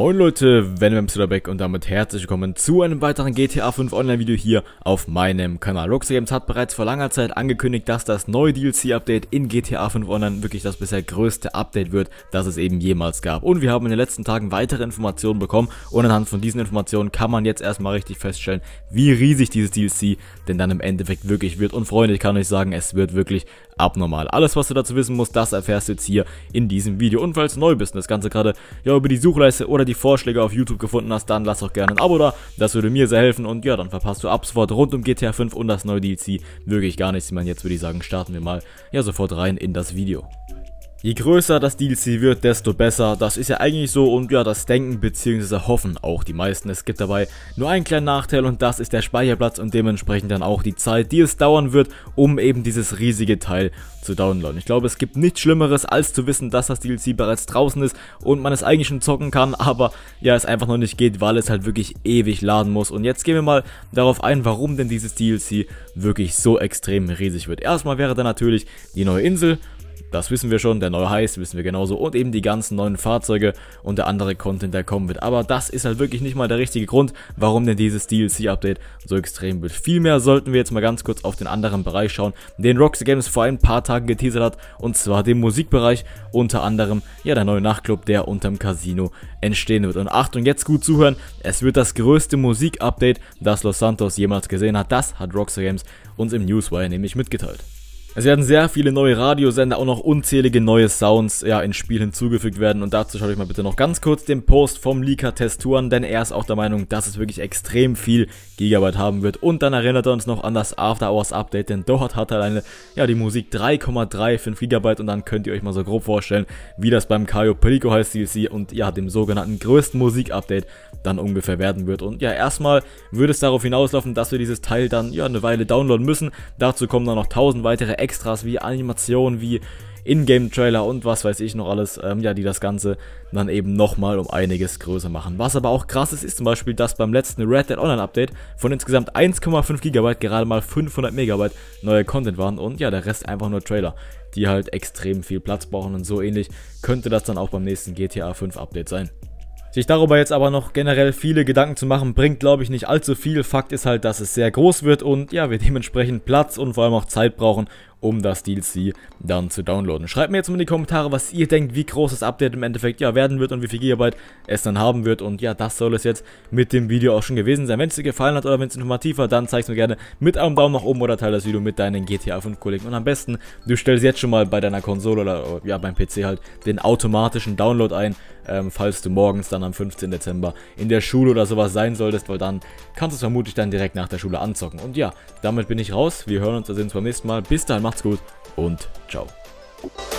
Moin Leute, Venom Back und damit herzlich willkommen zu einem weiteren GTA 5 Online Video hier auf meinem Kanal. Rockstar Games hat bereits vor langer Zeit angekündigt, dass das neue DLC-Update in GTA 5 Online wirklich das bisher größte Update wird, das es eben jemals gab. Und wir haben in den letzten Tagen weitere Informationen bekommen und anhand von diesen Informationen kann man jetzt erstmal richtig feststellen, wie riesig dieses DLC denn dann im Endeffekt wirklich wird. Und Freunde, ich kann euch sagen, es wird wirklich abnormal. Alles, was du dazu wissen musst, das erfährst du jetzt hier in diesem Video. Und falls du neu bist und das Ganze gerade ja über die Suchleiste oder die Vorschläge auf YouTube gefunden hast, dann lass auch gerne ein Abo da. Das würde mir sehr helfen und ja, dann verpasst du ab sofort rund um GTA 5 und das neue DLC wirklich gar nichts. Ich meine, jetzt würde ich sagen, starten wir mal ja sofort rein in das Video. Je größer das DLC wird, desto besser. Das ist ja eigentlich so und ja, das denken bzw. hoffen auch die meisten. Es gibt dabei nur einen kleinen Nachteil und das ist der Speicherplatz und dementsprechend dann auch die Zeit, die es dauern wird, um eben dieses riesige Teil zu downloaden. Ich glaube, es gibt nichts Schlimmeres, als zu wissen, dass das DLC bereits draußen ist und man es eigentlich schon zocken kann, aber ja, es einfach noch nicht geht, weil es halt wirklich ewig laden muss. Und jetzt gehen wir mal darauf ein, warum denn dieses DLC wirklich so extrem riesig wird. Erstmal wäre da natürlich die neue Insel. Das wissen wir schon, der neue Heist wissen wir genauso und eben die ganzen neuen Fahrzeuge und der andere Content, der kommen wird. Aber das ist halt wirklich nicht mal der richtige Grund, warum denn dieses DLC-Update so extrem wird. Vielmehr sollten wir jetzt mal ganz kurz auf den anderen Bereich schauen, den Rockstar Games vor ein paar Tagen geteasert hat, und zwar den Musikbereich, unter anderem ja der neue Nachtclub, der unterm Casino entstehen wird. Und Achtung, jetzt gut zuhören, es wird das größte Musik-Update, das Los Santos jemals gesehen hat. Das hat Rockstar Games uns im Newswire nämlich mitgeteilt. Es werden sehr viele neue Radiosender, auch noch unzählige neue Sounds ins Spiel hinzugefügt werden und dazu schaut euch mal bitte noch ganz kurz den Post vom Leaker Testu an, denn er ist auch der Meinung, dass es wirklich extrem viel Gigabyte haben wird und dann erinnert er uns noch an das After Hours Update, denn dort hat alleine die Musik 3,35 Gigabyte und dann könnt ihr euch mal so grob vorstellen, wie das beim Cayo Perico Heist DLC und ja, dem sogenannten größten Musik-Update dann ungefähr werden wird. Und ja, erstmal würde es darauf hinauslaufen, dass wir dieses Teil dann ja eine Weile downloaden müssen. Dazu kommen dann noch 1000 weitere Extras wie Animationen, wie Ingame-Trailer und was weiß ich noch alles, die das Ganze dann eben nochmal um einiges größer machen. Was aber auch krass ist, ist zum Beispiel, dass beim letzten Red Dead Online Update von insgesamt 1,5 GB gerade mal 500 Megabyte neue Content waren und ja, der Rest einfach nur Trailer, die halt extrem viel Platz brauchen und so ähnlich könnte das dann auch beim nächsten GTA 5 Update sein. Sich darüber jetzt aber noch generell viele Gedanken zu machen, bringt glaube ich nicht allzu viel. Fakt ist halt, dass es sehr groß wird und ja, wir dementsprechend Platz und vor allem auch Zeit brauchen, um das DLC dann zu downloaden. Schreibt mir jetzt mal in die Kommentare, was ihr denkt, wie groß das Update im Endeffekt werden wird und wie viel Gigabyte es dann haben wird. Und ja, das soll es jetzt mit dem Video auch schon gewesen sein. Wenn es dir gefallen hat oder wenn es informativ war, dann zeig es mir gerne mit einem Daumen nach oben oder teile das Video mit deinen GTA 5 Kollegen. Und am besten, du stellst jetzt schon mal bei deiner Konsole oder ja beim PC halt den automatischen Download ein, falls du morgens dann am 15. Dezember in der Schule oder sowas sein solltest, weil dann kannst du es vermutlich dann direkt nach der Schule anzocken. Und ja, damit bin ich raus. Wir hören uns, sehen uns beim nächsten Mal. Bis dahin, macht's gut und ciao.